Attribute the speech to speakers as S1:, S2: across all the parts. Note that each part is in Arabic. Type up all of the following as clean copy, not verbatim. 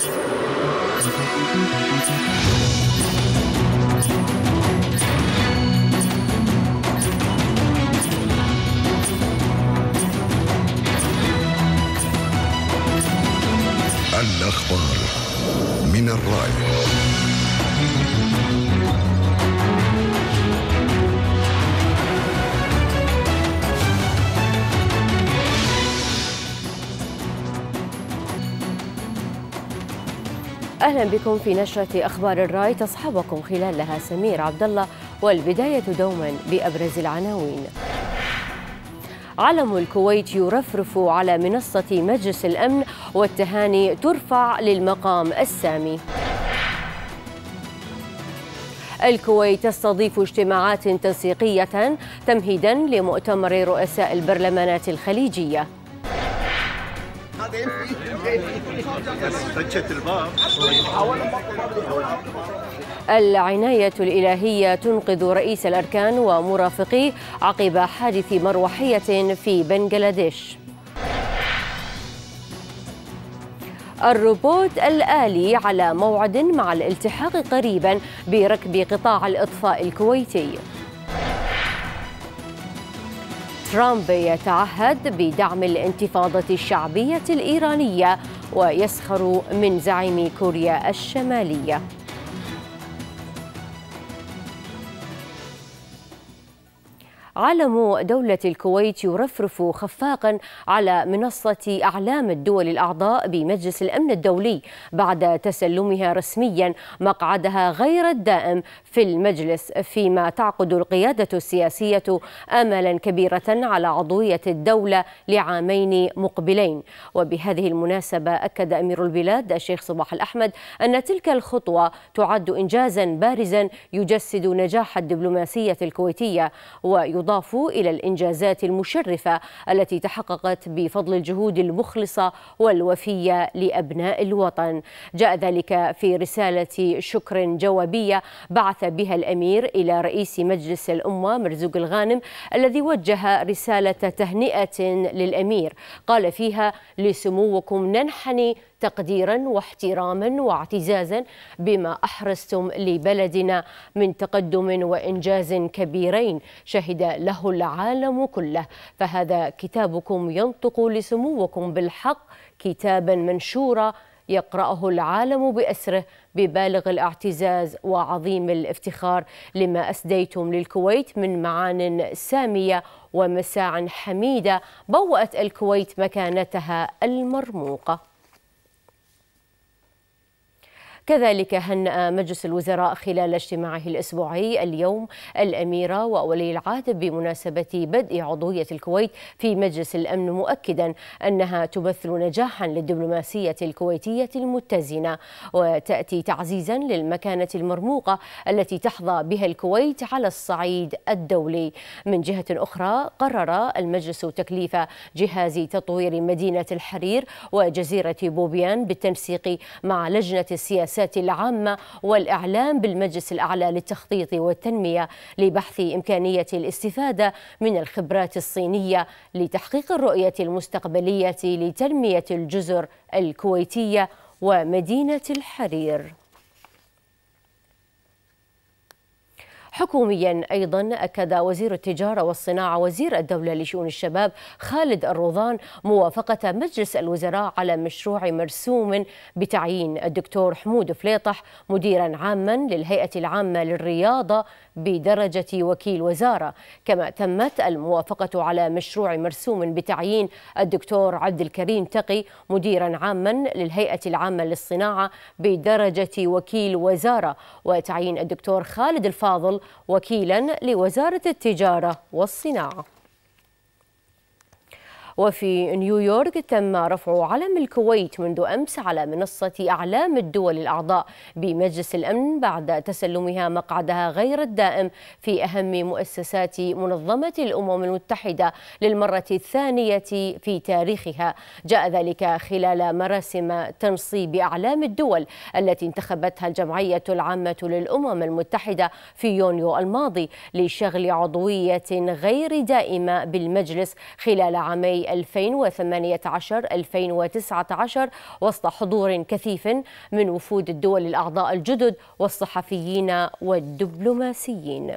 S1: الأخبار من الرأي.
S2: أهلا بكم في نشرة أخبار الراي، تصحبكم خلالها سمير عبد الله، والبداية دوما بأبرز العناوين. علم الكويت يرفرف على منصة مجلس الأمن، والتهاني ترفع للمقام السامي. الكويت تستضيف اجتماعات تنسيقية تمهيدا لمؤتمر رؤساء البرلمانات الخليجية. العناية الإلهية تنقذ رئيس الأركان ومرافقيه عقب حادث مروحية في بنغلاديش. الروبوت الآلي على موعد مع الالتحاق قريبا بركب قطاع الإطفاء الكويتي. ترامب يتعهد بدعم الانتفاضة الشعبية الإيرانية ويسخر من زعيم كوريا الشمالية. علم دولة الكويت يرفرف خفاقا على منصة أعلام الدول الأعضاء بمجلس الأمن الدولي بعد تسلمها رسميا مقعدها غير الدائم في المجلس، فيما تعقد القيادة السياسية آمالا كبيرة على عضوية الدولة لعامين مقبلين. وبهذه المناسبة أكد أمير البلاد الشيخ صباح الأحمد أن تلك الخطوة تعد إنجازا بارزا يجسد نجاح الدبلوماسية الكويتية، ويضاف إلى الإنجازات المشرفة التي تحققت بفضل الجهود المخلصة والوفية لأبناء الوطن. جاء ذلك في رسالة شكر جوابية بعث بها الأمير إلى رئيس مجلس الأمة مرزوق الغانم، الذي وجه رسالة تهنئة للأمير قال فيها: لسموكم ننحني تقديرا واحتراما واعتزازا بما أحرزتم لبلدنا من تقدم وإنجاز كبيرين شهد له العالم كله، فهذا كتابكم ينطق لسموكم بالحق كتابا منشورا يقرأه العالم بأسره ببالغ الاعتزاز وعظيم الافتخار لما أسديتم للكويت من معان سامية ومساع حميدة بوأت الكويت مكانتها المرموقة. كذلك هنأ مجلس الوزراء خلال اجتماعه الأسبوعي اليوم الأميرة وولي العهد بمناسبة بدء عضوية الكويت في مجلس الأمن، مؤكدا أنها تمثل نجاحا للدبلوماسية الكويتية المتزنة، وتأتي تعزيزا للمكانة المرموقة التي تحظى بها الكويت على الصعيد الدولي. من جهة أخرى، قرر المجلس تكليف جهاز تطوير مدينة الحرير وجزيرة بوبيان بالتنسيق مع لجنة السياسة العامة والإعلام بالمجلس الأعلى للتخطيط والتنمية لبحث إمكانية الاستفادة من الخبرات الصينية لتحقيق الرؤية المستقبلية لتنمية الجزر الكويتية ومدينة الحرير. حكوميا أيضا أكد وزير التجارة والصناعة وزير الدولة لشؤون الشباب خالد الروضان موافقة مجلس الوزراء على مشروع مرسوم بتعيين الدكتور حمود فليطح مديرا عاما للهيئة العامة للرياضة بدرجة وكيل وزارة. كما تمت الموافقة على مشروع مرسوم بتعيين الدكتور عبد الكريم تقي مديرا عاما للهيئة العامة للصناعة بدرجة وكيل وزارة، وتعيين الدكتور خالد الفاضل وكيلا لوزارة التجارة والصناعة. وفي نيويورك تم رفع علم الكويت منذ أمس على منصة أعلام الدول الأعضاء بمجلس الأمن بعد تسلمها مقعدها غير الدائم في أهم مؤسسات منظمة الأمم المتحدة للمرة الثانية في تاريخها. جاء ذلك خلال مراسم تنصيب أعلام الدول التي انتخبتها الجمعية العامة للأمم المتحدة في يونيو الماضي لشغل عضوية غير دائمة بالمجلس خلال عامي العام 2018-2019 وسط حضور كثيف من وفود الدول الأعضاء الجدد والصحفيين والدبلوماسيين.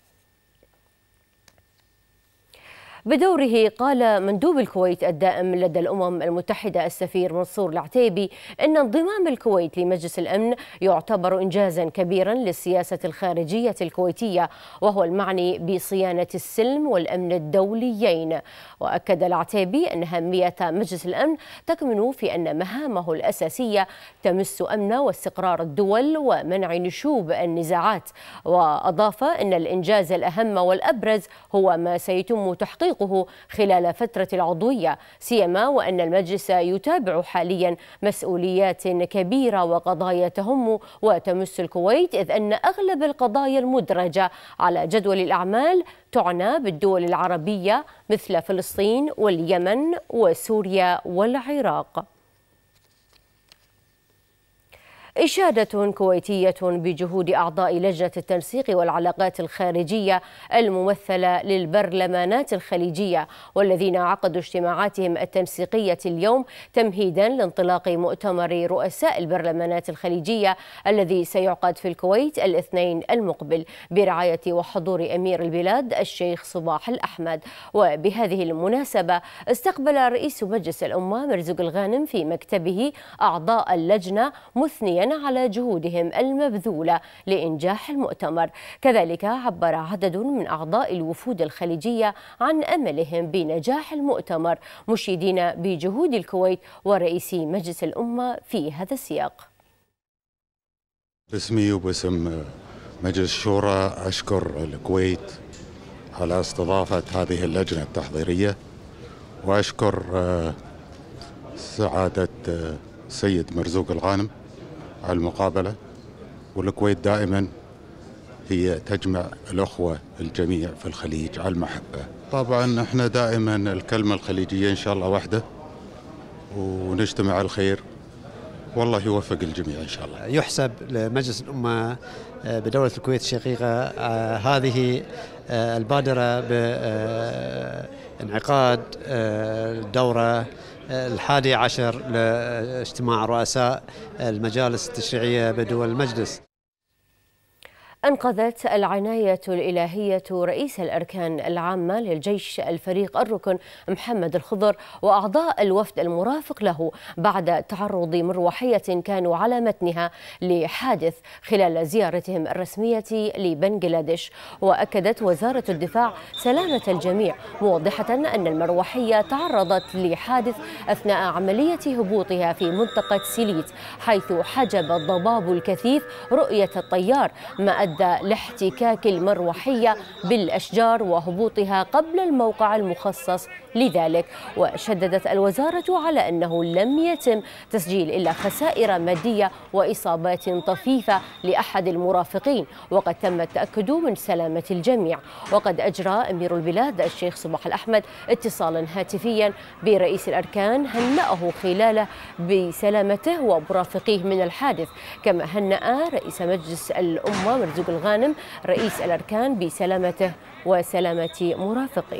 S2: بدوره قال مندوب الكويت الدائم لدى الأمم المتحدة السفير منصور العتيبي إن انضمام الكويت لمجلس الأمن يعتبر إنجازا كبيرا للسياسة الخارجية الكويتية، وهو المعني بصيانة السلم والأمن الدوليين. وأكد العتيبي أن أهمية مجلس الأمن تكمن في أن مهامه الأساسية تمس أمن واستقرار الدول ومنع نشوب النزاعات، وأضاف أن الإنجاز الأهم والأبرز هو ما سيتم تحقيقه خلال فترة العضوية، سيما وأن المجلس يتابع حاليا مسؤوليات كبيرة وقضايا تهم وتمس الكويت، إذ أن أغلب القضايا المدرجة على جدول الأعمال تعنى بالدول العربية مثل فلسطين واليمن وسوريا والعراق. إشادة كويتية بجهود أعضاء لجنة التنسيق والعلاقات الخارجية الممثلة للبرلمانات الخليجية، والذين عقدوا اجتماعاتهم التنسيقية اليوم تمهيدا لانطلاق مؤتمر رؤساء البرلمانات الخليجية الذي سيعقد في الكويت الاثنين المقبل برعاية وحضور أمير البلاد الشيخ صباح الأحمد. وبهذه المناسبة استقبل رئيس مجلس الأمة مرزوق الغانم في مكتبه أعضاء اللجنة مثنيا على جهودهم المبذولة لإنجاح المؤتمر. كذلك عبر عدد من أعضاء الوفود الخليجية عن أملهم بنجاح المؤتمر، مشيدين بجهود الكويت ورئيس مجلس الأمة في هذا السياق.
S3: باسمي وباسم مجلس الشورى أشكر الكويت على استضافة هذه اللجنة التحضيرية، وأشكر سعادة السيد مرزوق الغانم على المقابلة. والكويت دائما هي تجمع الأخوة الجميع في الخليج على المحبة. طبعا احنا دائما الكلمة الخليجية إن شاء الله واحدة، ونجتمع على الخير، والله يوفق الجميع إن شاء الله.
S4: يحسب لمجلس الأمة بدولة الكويت الشقيقة هذه البادرة بانعقاد الدورة 11 لاجتماع رؤساء المجالس التشريعية بدول المجلس.
S2: أنقذت العناية الإلهية رئيس الأركان العامة للجيش الفريق الركن محمد الخضر وأعضاء الوفد المرافق له بعد تعرض مروحية كانوا على متنها لحادث خلال زيارتهم الرسمية لبنغلاديش. وأكدت وزارة الدفاع سلامة الجميع، موضحة أن المروحية تعرضت لحادث أثناء عملية هبوطها في منطقة سيليت، حيث حجب الضباب الكثيف رؤية الطيار، ما أدى لاحتكاك المروحية بالأشجار وهبوطها قبل الموقع المخصص لذلك. وشددت الوزارة على أنه لم يتم تسجيل إلا خسائر مادية وإصابات طفيفة لأحد المرافقين، وقد تم التأكد من سلامة الجميع. وقد أجرى أمير البلاد الشيخ صباح الأحمد اتصالا هاتفيا برئيس الأركان هنأه خلاله بسلامته ومرافقيه من الحادث، كما هنأ رئيس مجلس الأمة مرزوق الغانم رئيس الأركان بسلامته وسلامة مرافقيه.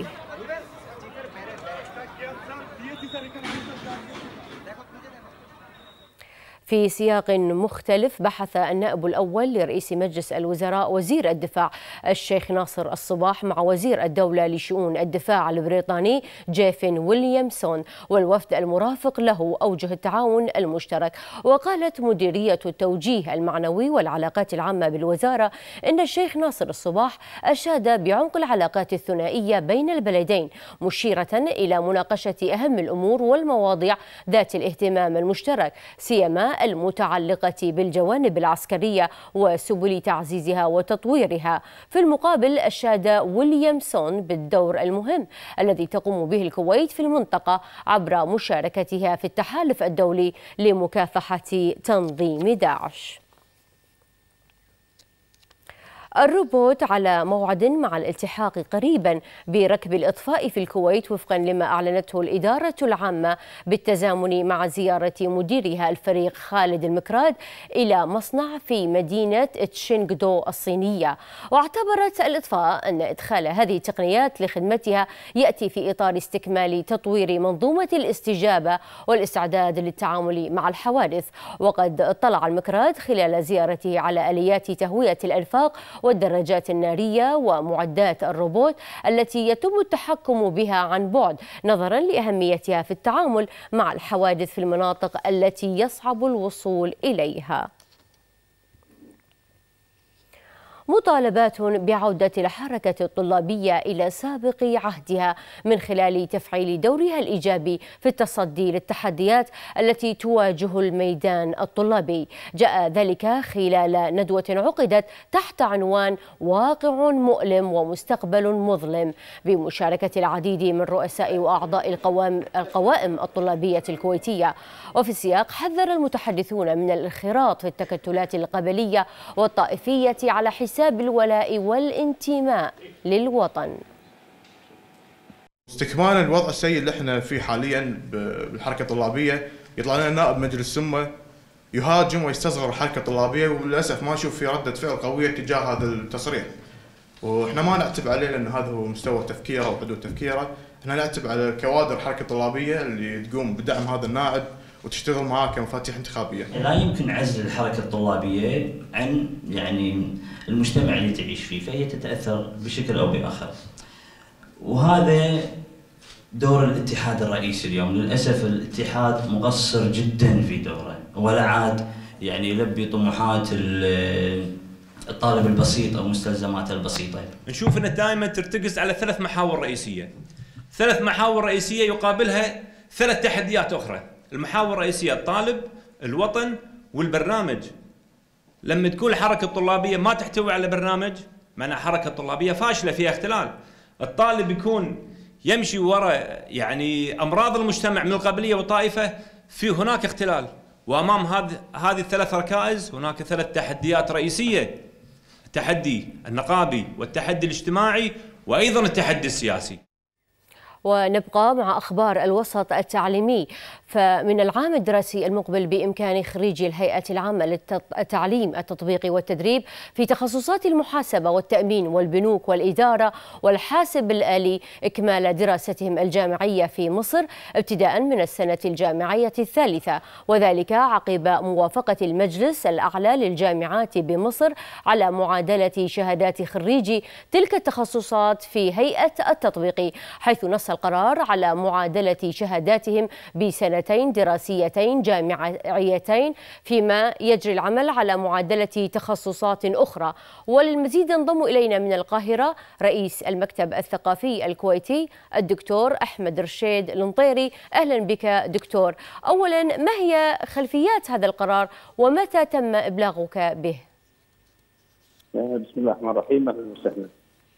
S2: في سياق مختلف، بحث النائب الأول لرئيس مجلس الوزراء وزير الدفاع الشيخ ناصر الصباح مع وزير الدولة لشؤون الدفاع البريطاني جيفن ويليامسون والوفد المرافق له أوجه التعاون المشترك. وقالت مديرية التوجيه المعنوي والعلاقات العامة بالوزارة إن الشيخ ناصر الصباح أشاد بعمق العلاقات الثنائية بين البلدين، مشيرة إلى مناقشة أهم الأمور والمواضيع ذات الاهتمام المشترك، سيما المتعلقة بالجوانب العسكرية وسبل تعزيزها وتطويرها. في المقابل أشاد ويليامسون بالدور المهم الذي تقوم به الكويت في المنطقة عبر مشاركتها في التحالف الدولي لمكافحة تنظيم داعش. الروبوت على موعد مع الالتحاق قريبا بركب الإطفاء في الكويت وفقا لما أعلنته الإدارة العامة بالتزامن مع زيارة مديرها الفريق خالد المكراد إلى مصنع في مدينة تشينغدو الصينية. واعتبرت الإطفاء أن إدخال هذه التقنيات لخدمتها يأتي في إطار استكمال تطوير منظومة الاستجابة والاستعداد للتعامل مع الحوادث. وقد اطلع المكراد خلال زيارته على آليات تهوية الأنفاق والدراجات النارية ومعدات الروبوت التي يتم التحكم بها عن بعد نظرا لأهميتها في التعامل مع الحوادث في المناطق التي يصعب الوصول إليها. مطالبات بعودة الحركة الطلابية إلى سابق عهدها من خلال تفعيل دورها الإيجابي في التصدي للتحديات التي تواجه الميدان الطلابي. جاء ذلك خلال ندوة عقدت تحت عنوان واقع مؤلم ومستقبل مظلم بمشاركة العديد من رؤساء وأعضاء القوائم الطلابية الكويتية. وفي السياق حذر المتحدثون من الانخراط في التكتلات القبلية والطائفية على حساب الولاء والانتماء للوطن.
S5: استكمالا الوضع السيء اللي احنا فيه حاليا بالحركه الطلابيه، يطلع لنا نائب مجلس سمه يهاجم ويستصغر الحركه الطلابيه، وللاسف ما نشوف في رده فعل قويه تجاه هذا التصريح. واحنا ما نعتب عليه لان هذا هو مستوى تفكيره وحدود تفكيره، احنا نعتب على كوادر الحركه الطلابيه اللي تقوم بدعم هذا النائب وتشتغل معاه كمفاتيح انتخابيه.
S6: لا يمكن عزل الحركه الطلابيه عن المجتمع اللي تعيش فيه، فهي تتاثر بشكل او باخر. وهذا دور الاتحاد الرئيسي اليوم. للاسف الاتحاد مقصر جدا في دوره، ولا عاد يلبي طموحات الطالب البسيط او مستلزماته البسيطه.
S7: نشوف انه دائما ترتكز على 3 محاور رئيسيه. 3 محاور رئيسيه يقابلها 3 تحديات اخرى. المحاور الرئيسيه الطالب، الوطن، والبرنامج. لما تكون الحركه الطلابيه ما تحتوي على برنامج، معناها حركه طلابيه فاشله فيها اختلال. الطالب يكون يمشي وراء امراض المجتمع من القبليه والطائفه، في هناك اختلال. وامام هذه ال3 ركائز هناك 3 تحديات رئيسيه: التحدي النقابي والتحدي الاجتماعي وايضا التحدي السياسي.
S2: ونبقى مع أخبار الوسط التعليمي. فمن العام الدراسي المقبل بإمكان خريجي الهيئة العامة للتعليم التطبيقي والتدريب في تخصصات المحاسبة والتأمين والبنوك والإدارة والحاسب الآلي إكمال دراستهم الجامعية في مصر ابتداء من السنة الجامعية الثالثة، وذلك عقب موافقة المجلس الأعلى للجامعات بمصر على معادلة شهادات خريجي تلك التخصصات في هيئة التطبيقي، حيث نص القرار على معادلة شهاداتهم بسنتين دراسيتين جامعيتين، فيما يجري العمل على معادلة تخصصات أخرى. وللمزيد انضم إلينا من القاهرة رئيس المكتب الثقافي الكويتي الدكتور أحمد رشيد المطيري. أهلا بك دكتور. أولا، ما هي خلفيات هذا القرار ومتى تم إبلاغك به؟
S8: بسم الله الرحمن الرحيم. أهلا وسهلا.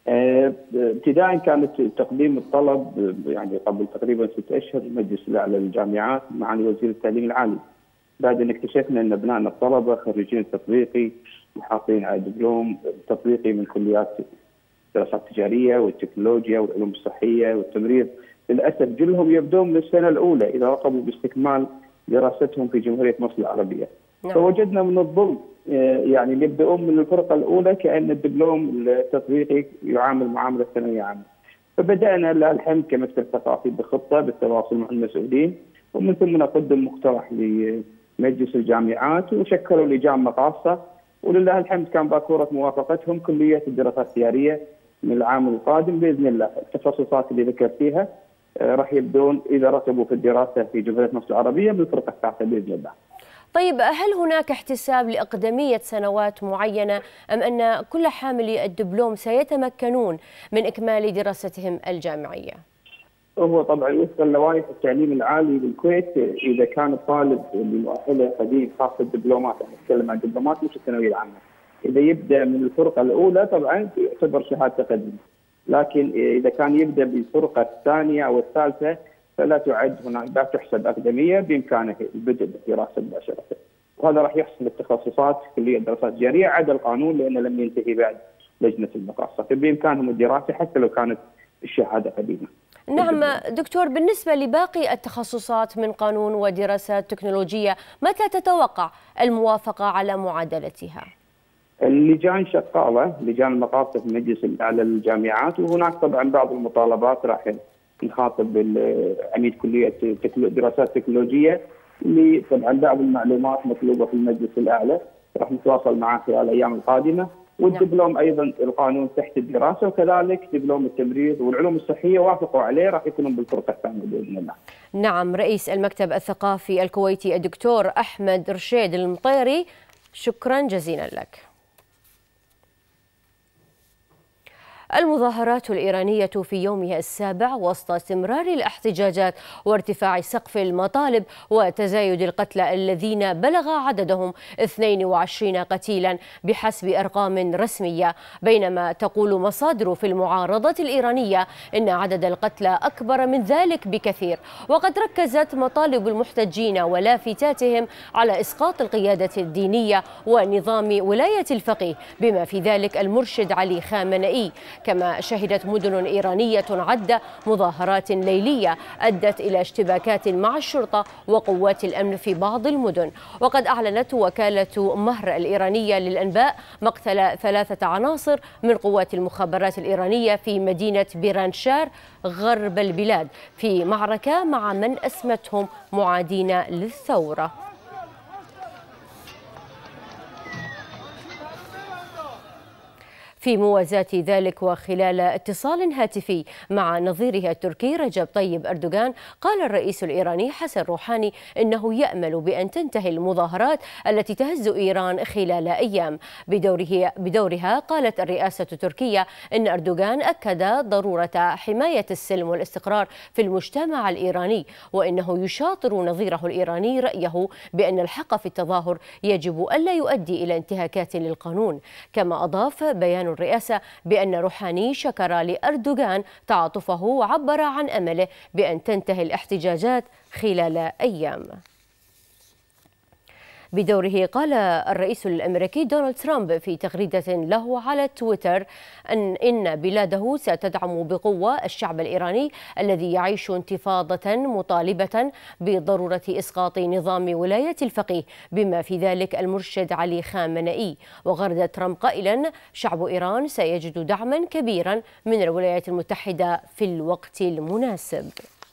S8: ابتداء كانت تقديم الطلب قبل تقريبا 6 أشهر المجلس الأعلى للجامعات مع وزير التعليم العالي، بعد أن اكتشفنا أن أبنائنا الطلبة خريجين التطبيقي وحاصلين على دبلوم تطبيقي من كليات الدراسات التجارية والتكنولوجيا والعلوم الصحية والتمريض، للأسف جلهم يبدون من السنة الأولى إذا رغبوا باستكمال دراستهم في جمهورية مصر العربية. فوجدنا من الظلم اللي يبدأون من الفرقة الأولى كأن الدبلوم التطبيقي يعامل معاملة ثانوية عامة. فبدأنا لله الحمد كمكتب ثقافي بخطة بالتواصل مع المسؤولين، ومن ثم نقدم مقترح لمجلس الجامعات وشكلوا لجان مقاصة، ولله الحمد كان باكورة موافقتهم كلية الدراسات التجارية من العام القادم بإذن الله. التخصصات اللي ذكرت فيها راح يبدون إذا رغبوا في الدراسة في جمهورية مصر العربية بالفرقة الثالثة بإذن الله.
S2: طيب، هل هناك احتساب لأقدمية سنوات معينة أم أن كل حاملي الدبلوم سيتمكنون من إكمال دراستهم الجامعية؟
S8: هو طبعا وفقا لوائح التعليم العالي بالكويت، إذا كان الطالب بمؤهله قديم خاصة الدبلومات، نتكلم عن الدبلومات مش الثانوية العامة، إذا يبدأ من الفرقة الأولى طبعا يعتبر شهادة تقدم، لكن إذا كان يبدأ بالفرقة الثانية أو الثالثة فلا تعد هناك، لا تحسب أقدمية، بإمكانه البدء بالدراسة مباشرة. وهذا راح يحصل التخصصات كلية الدراسات التجارية عدا القانون لأنه لم ينتهي بعد لجنه المقاصه، فبامكانهم الدراسه حتى لو كانت الشهاده قديمه.
S2: نعم دكتور، بالنسبة لباقي التخصصات من قانون ودراسات تكنولوجية، متى تتوقع الموافقة على معادلتها؟
S8: اللجان شغاله، لجان المقاصه في مجلس الاعلى للجامعات، وهناك طبعا بعض المطالبات راح نخاطب عميد كليه دراسات تكنولوجيه اللي طبعا بعض المعلومات مطلوبه في المجلس الاعلى، راح نتواصل معه خلال الايام القادمه. والدبلوم ايضا القانون تحت الدراسه، وكذلك دبلوم التمريض والعلوم الصحيه وافقوا عليه، راح يكونون بالفرقه الثانيه باذن الله.
S2: نعم، رئيس المكتب الثقافي الكويتي الدكتور احمد رشيد المطيري، شكرا جزيلا لك. المظاهرات الإيرانية في يومها السابع وسط استمرار الاحتجاجات وارتفاع سقف المطالب وتزايد القتلى الذين بلغ عددهم 22 قتيلا بحسب أرقام رسمية، بينما تقول مصادر في المعارضة الإيرانية إن عدد القتلى أكبر من ذلك بكثير. وقد ركزت مطالب المحتجين ولافتاتهم على إسقاط القيادة الدينية ونظام ولاية الفقيه، بما في ذلك المرشد علي خامنئي. كما شهدت مدن إيرانية عدة مظاهرات ليلية أدت إلى اشتباكات مع الشرطة وقوات الأمن في بعض المدن. وقد أعلنت وكالة مهر الإيرانية للأنباء مقتل 3 عناصر من قوات المخابرات الإيرانية في مدينة بيرانشار غرب البلاد في معركة مع من أسمتهم معادين للثورة. في موازاة ذلك وخلال اتصال هاتفي مع نظيره التركي رجب طيب أردوغان، قال الرئيس الإيراني حسن روحاني إنه يأمل بأن تنتهي المظاهرات التي تهز إيران خلال أيام. بدورها قالت الرئاسة التركية إن أردوغان أكد ضرورة حماية السلم والاستقرار في المجتمع الإيراني، وإنه يشاطر نظيره الإيراني رأيه بأن الحق في التظاهر يجب ألا يؤدي إلى انتهاكات للقانون. كما أضاف بيان الرئاسة بأن روحاني شكر لأردوغان تعاطفه وعبر عن أمله بأن تنتهي الاحتجاجات خلال أيام. بدوره قال الرئيس الأمريكي دونالد ترامب في تغريدة له على تويتر إن بلاده ستدعم بقوة الشعب الإيراني الذي يعيش انتفاضة مطالبة بضرورة إسقاط نظام ولاية الفقيه، بما في ذلك المرشد علي خامنئي. وغرد ترامب قائلا: شعب إيران سيجد دعما كبيرا من الولايات المتحدة في الوقت المناسب.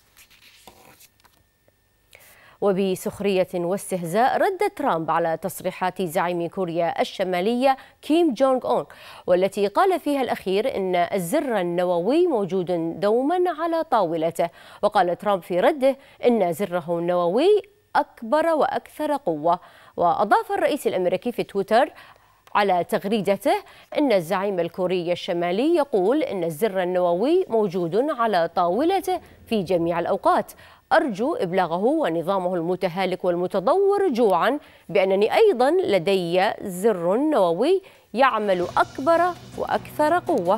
S2: وبسخرية واستهزاء رد ترامب على تصريحات زعيم كوريا الشمالية كيم جونغ أون، والتي قال فيها الأخير إن الزر النووي موجود دوما على طاولته. وقال ترامب في رده إن زره النووي أكبر وأكثر قوة. وأضاف الرئيس الأمريكي في تويتر على تغريدته إن الزعيم الكوري الشمالي يقول إن الزر النووي موجود على طاولته في جميع الأوقات. أرجو إبلاغه ونظامه المتهالك والمتضور جوعا بأنني أيضا لدي زر نووي يعمل أكبر وأكثر قوة.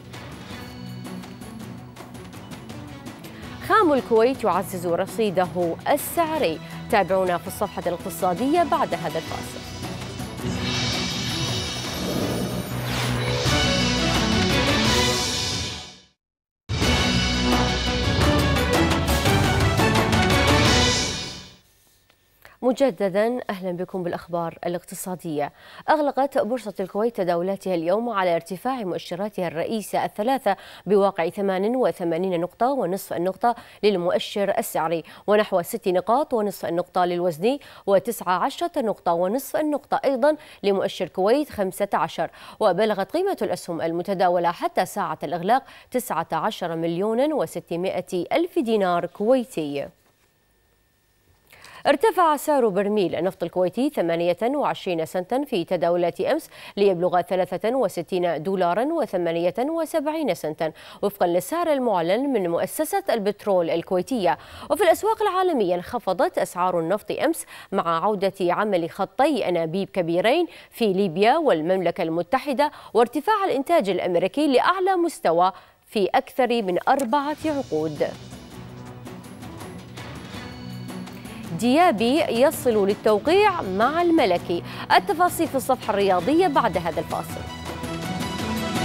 S2: خام الكويت يعزز رصيده السعري. تابعونا في الصفحة الاقتصادية بعد هذا الفاصل. مجددا أهلا بكم بالأخبار الاقتصادية. أغلقت بورصة الكويت تداولاتها اليوم على ارتفاع مؤشراتها الرئيسة الثلاثة بواقع 88 نقطة ونصف النقطة للمؤشر السعري، ونحو 6 نقاط ونصف النقطة للوزني، و19 نقطة ونصف النقطة أيضا لمؤشر كويت 15. وبلغت قيمة الأسهم المتداولة حتى ساعة الإغلاق 19,600,000 دينار كويتي. ارتفع سعر برميل النفط الكويتي 28 سنتا في تداولات أمس ليبلغ 63 دولارا و78 سنتا وفقا للسعر المعلن من مؤسسة البترول الكويتية. وفي الأسواق العالمية انخفضت أسعار النفط أمس مع عودة عمل خطي أنابيب كبيرين في ليبيا والمملكة المتحدة وارتفاع الإنتاج الأمريكي لأعلى مستوى في أكثر من 4 عقود. ديابي يصل للتوقيع مع الملكي. التفاصيل في الصفحة الرياضية بعد هذا الفاصل.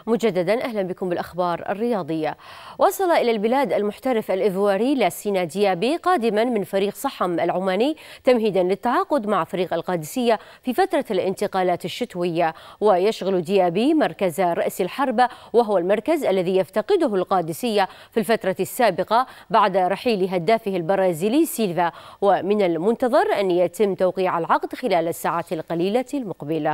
S2: مجددا أهلا بكم بالأخبار الرياضية. وصل إلى البلاد المحترف الإيفواري لاسينا ديابي قادما من فريق صحم العماني تمهيدا للتعاقد مع فريق القادسية في فترة الانتقالات الشتوية. ويشغل ديابي مركز رأس الحربة، وهو المركز الذي يفتقده القادسية في الفترة السابقة بعد رحيل هدافه البرازيلي سيلفا، ومن المنتظر أن يتم توقيع العقد خلال الساعات القليلة المقبلة.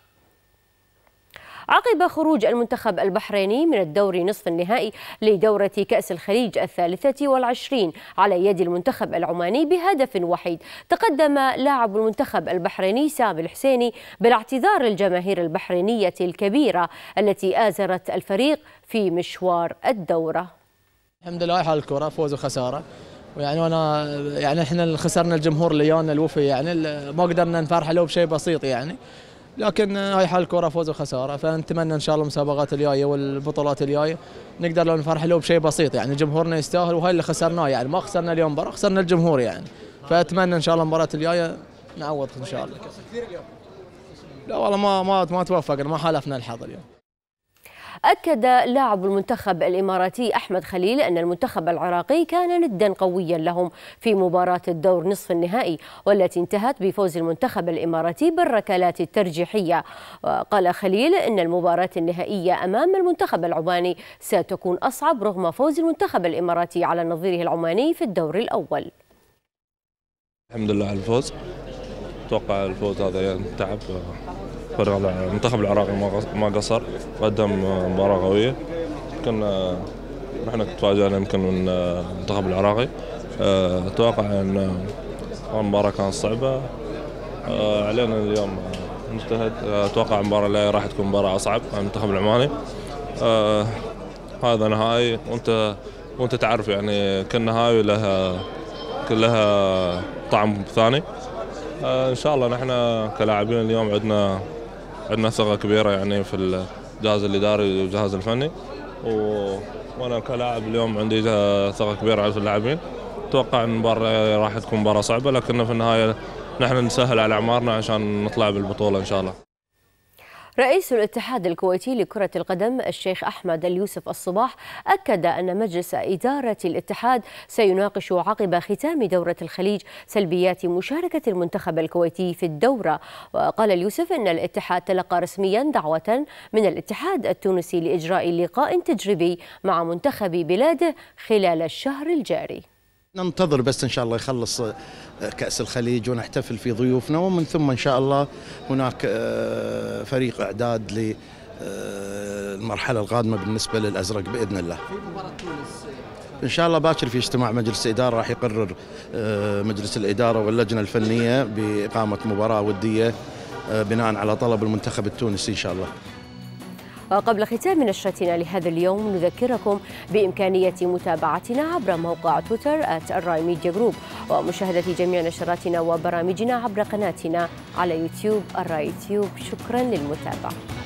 S2: عقب خروج المنتخب البحريني من الدور نصف النهائي لدورة كأس الخليج 23 على يد المنتخب العماني بهدف وحيد، تقدم لاعب المنتخب البحريني سامي الحسيني بالاعتذار للجماهير البحرينية الكبيرة التي آزرت الفريق في مشوار الدورة.
S9: الحمد لله حال الكرة، فوز وخسارة، وانا احنا خسرنا الجمهور اللي جانا الوفي، يعني ما قدرنا نفرح له بشيء بسيط يعني، لكن هاي حال الكرة، فوز وخسارة. فنتمنى ان شاء الله المسابقات الجايه والبطولات الجايه نقدر لو نفرح له بشيء بسيط، يعني جمهورنا يستاهل، وهاي اللي خسرناه، يعني ما خسرنا اليوم مباراة، خسرنا الجمهور يعني. فاتمنى ان شاء الله المباراة الجايه نعوض ان شاء الله. لا والله ما توفقنا، ما حالفنا الحظ اليوم.
S2: أكد لاعب المنتخب الإماراتي أحمد خليل أن المنتخب العراقي كان ندا قويا لهم في مباراة الدور نصف النهائي، والتي انتهت بفوز المنتخب الإماراتي بالركلات الترجيحية. وقال خليل أن المباراة النهائية أمام المنتخب العماني ستكون أصعب رغم فوز المنتخب الإماراتي على نظيره العماني في الدور الأول.
S10: الحمد لله على الفوز، أتوقع الفوز هذا يعني تعب المنتخب العراقي، ما قصر، قدم مباراة قوية. نحن تفاجأنا يمكن من المنتخب العراقي. أتوقع أن المباراة كانت صعبة علينا اليوم، نجتهد. أتوقع المباراة اللي راح تكون مباراة أصعب على المنتخب العماني. هذا نهائي، وأنت تعرف يعني كل نهائي لها طعم ثاني. إن شاء الله نحن كلاعبين اليوم عندنا ثقة كبيرة يعني في الجهاز الإداري والجهاز الفني، وأنا كلاعب اليوم عندي ثقة كبيرة في اللاعبين. أتوقع أن المباراة راح تكون مباراة صعبة، لكن في النهاية نحن نسهل على أعمارنا عشان نطلع بالبطولة إن شاء الله.
S2: رئيس الاتحاد الكويتي لكرة القدم الشيخ أحمد اليوسف الصباح أكد أن مجلس إدارة الاتحاد سيناقش عقب ختام دورة الخليج سلبيات مشاركة المنتخب الكويتي في الدورة. وقال اليوسف أن الاتحاد تلقى رسميا دعوة من الاتحاد التونسي لإجراء لقاء تجريبي مع منتخب بلاده خلال الشهر الجاري.
S11: ننتظر بس إن شاء الله يخلص كأس الخليج ونحتفل في ضيوفنا، ومن ثم إن شاء الله هناك فريق إعداد للمرحلة القادمة بالنسبة للأزرق بإذن الله. في مباراة تونس إن شاء الله باكر في اجتماع مجلس إدارة راح يقرر مجلس الإدارة واللجنة الفنية بإقامة مباراة ودية بناء على طلب المنتخب التونسي إن شاء الله.
S2: وقبل ختام نشرتنا لهذا اليوم نذكركم بإمكانية متابعتنا عبر موقع تويتر @الراي-ميديا-جروب، ومشاهدة جميع نشراتنا وبرامجنا عبر قناتنا على يوتيوب الراي تيوب. شكرا للمتابعة.